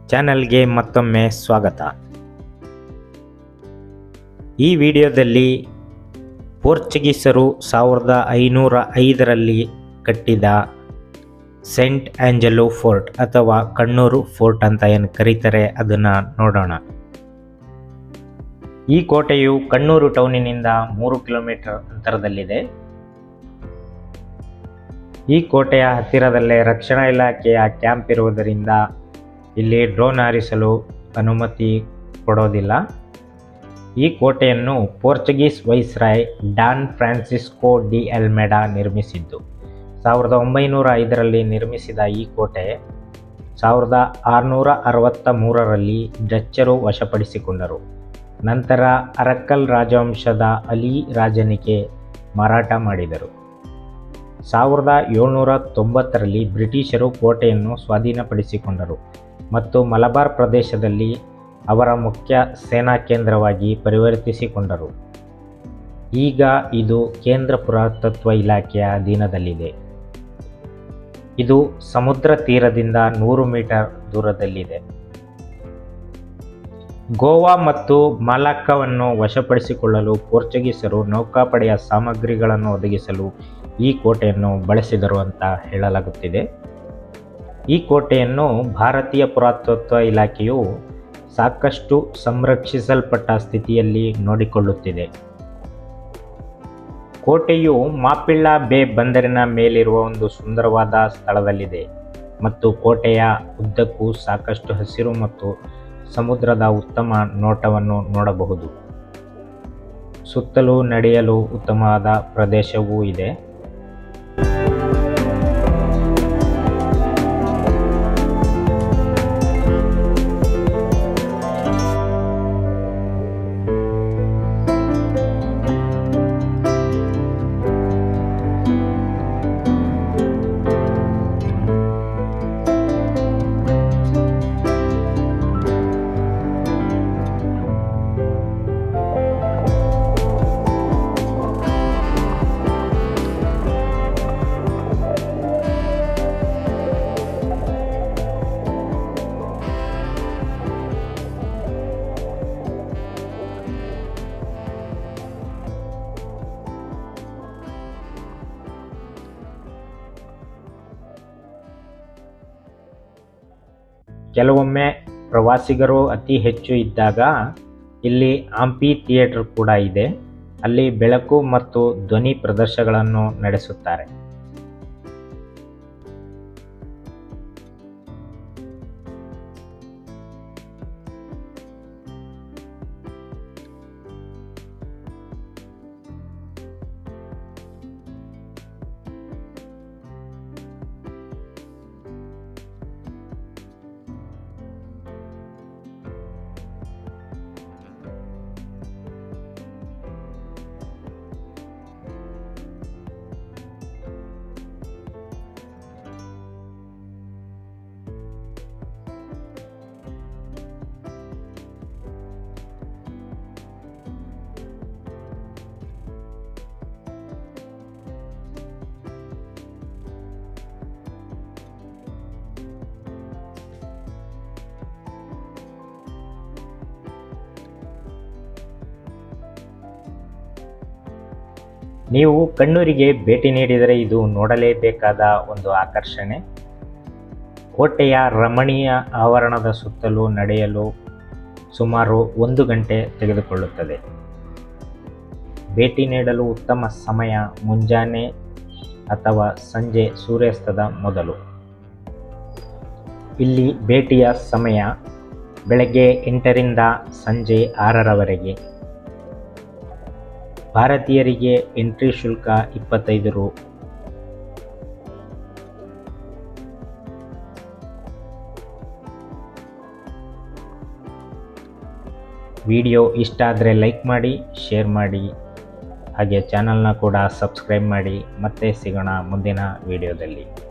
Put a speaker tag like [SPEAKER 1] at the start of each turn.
[SPEAKER 1] ಚಾನಲ್ಗೆ ಮತ್ತೊಮ್ಮೆ ಸ್ವಾಗತ. ಈ ವಿಡಿಯೋದಲ್ಲಿ ಪೋರ್ಚುಗೀಸರು 1505ರಲ್ಲಿ ಕಟ್ಟಿದ ಸೆಂಟ್ ಆಂಜಲೋ ಫೋರ್ಟ್ ಅಥವಾ ಕಣ್ಣೂರು ಫೋರ್ಟ್ ಅಂತ ಏನು ಕರೀತಾರೆ ಅದನ್ನು ನೋಡೋಣ. ಈ ಕೋಟೆಯು ಕಣ್ಣೂರು ಟೌನಿನಿಂದ 3 ಕಿಲೋಮೀಟರ್ ಅಂತರದಲ್ಲಿದೆ. ಈ ಕೋಟೆಯ ಹತ್ತಿರದಲ್ಲೇ ರಕ್ಷಣಾ ಇಲಾಖೆಯ ಕ್ಯಾಂಪ್ ಇರುವುದರಿಂದ ಇಲ್ಲಿ ಡ್ರೋನ್ ಹಾರಿಸಲು ಅನುಮತಿ ಕೊಡೋದಿಲ್ಲ. ಈ ಕೋಟೆಯನ್ನು Portuguese viceroy Don Francisco de Almeida ನಿರ್ಮಿಸಿದ್ದು. 1905ರಲ್ಲಿ ನಿರ್ಮಿಸಿದ ಈ ಕೋಟೆ 1663ರಲ್ಲಿ ಡಚ್ಚರು ವಶಪಡಿಸಿಕೊಂಡರು. ನಂತರ ಅರಕ್ಕಲ್ ರಾಜವಂಶದ ಅಲಿ ರಾಜನಿಗೆ ಮಾರಾಟ ಮಾಡಿದರು. 1790ರಲ್ಲಿ ಬ್ರಿಟಿಷರು ಕೋಟೆಯನ್ನು ಸ್ವಾಧೀನಪಡಿಸಿಕೊಂಡರು ಮತ್ತು ಮಲಬಾರ್ ಪ್ರದೇಶದಲ್ಲಿ ಅವರ ಮುಖ್ಯ ಸೇನಾ ಕೇಂದ್ರವಾಗಿ ಪರಿವರ್ತಿಸಿಕೊಂಡರು. ಈಗ ಇದು ಕೇಂದ್ರ ಪುರಾತತ್ವ ಇಲಾಖೆಯ ಅಧೀನದಲ್ಲಿದೆ. ಇದು ಸಮುದ್ರ ತೀರದಿಂದ 100 ಮೀಟರ್ ದೂರದಲ್ಲಿದೆ. ಗೋವಾ ಮತ್ತು ಮಲಾಕ್ಕವನ್ನು ವಶಪಡಿಸಿಕೊಳ್ಳಲು ಪೋರ್ಚುಗೀಸರು ನೌಕಾಪಡೆಯ ಸಾಮಗ್ರಿಗಳನ್ನು ಒದಗಿಸಲು ಈ ಕೋಟೆಯನ್ನು ಬಳಸಿದರು ಅಂತ ಹೇಳಲಾಗುತ್ತಿದೆ. ಈ ಕೋಟೆಯನ್ನು ಭಾರತೀಯ ಪುರಾತತ್ವ ಇಲಾಖೆಯು ಸಾಕಷ್ಟು ಸಂರಕ್ಷಿಸಲ್ಪಟ್ಟ ಸ್ಥಿತಿಯಲ್ಲಿ ನೋಡಿಕೊಳ್ಳುತ್ತಿದೆ. ಕೋಟೆಯು ಮಾಪಿಳ್ಳ ಬೇ ಬಂದರಿನ ಮೇಲಿರುವ ಒಂದು ಸುಂದರವಾದ ಸ್ಥಳದಲ್ಲಿದೆ ಮತ್ತು ಕೋಟೆಯ ಉದ್ದಕ್ಕೂ ಸಾಕಷ್ಟು ಹಸಿರು ಮತ್ತು ಸಮುದ್ರದ ಉತ್ತಮ ನೋಟವನ್ನು ನೋಡಬಹುದು. ಸುತ್ತಲೂ ನಡೆಯಲು ಉತ್ತಮವಾದ ಪ್ರದೇಶವೂ ಇದೆ. ಕೆಲವೊಮ್ಮೆ ಪ್ರವಾಸಿಗರು ಅತಿ ಹೆಚ್ಚು ಇದ್ದಾಗ ಇಲ್ಲಿ ಆಂಫಿ ಥಿಯೇಟರ್ ಕೂಡ ಇದೆ. ಅಲ್ಲಿ ಬೆಳಕು ಮತ್ತು ಧ್ವನಿ ಪ್ರದರ್ಶನಗಳನ್ನು ನಡೆಸುತ್ತಾರೆ. ನೀವು ಕಣ್ಣೂರಿಗೆ ಭೇಟಿ ನೀಡಿದರೆ ಇದು ನೋಡಲೇಬೇಕಾದ ಒಂದು ಆಕರ್ಷಣೆ. ಕೋಟೆಯ ರಮಣೀಯ ಆವರಣದ ಸುತ್ತಲೂ ನಡೆಯಲು ಸುಮಾರು 1 ಗಂಟೆ ತೆಗೆದುಕೊಳ್ಳುತ್ತದೆ. ಭೇಟಿ ನೀಡಲು ಉತ್ತಮ ಸಮಯ ಮುಂಜಾನೆ ಅಥವಾ ಸಂಜೆ ಸೂರ್ಯಾಸ್ತದ ಮೊದಲು. ಇಲ್ಲಿ ಭೇಟಿಯ ಸಮಯ ಬೆಳಗ್ಗೆ 8ರಿಂದ ಸಂಜೆ 6ರವರೆಗೆ. ಭಾರತೀಯರಿಗೆ ಎಂಟ್ರಿ ಶುಲ್ಕ 25 ರು. ವಿಡಿಯೋ ಇಷ್ಟ ಆದರೆ ಲೈಕ್ ಮಾಡಿ, ಶೇರ್ ಮಾಡಿ, ಹಾಗೆ ಚಾನಲ್ನ ಕೂಡ ಸಬ್ಸ್ಕ್ರೈಬ್ ಮಾಡಿ. ಮತ್ತೆ ಸಿಗೋಣ ಮುಂದಿನ ವಿಡಿಯೋದಲ್ಲಿ.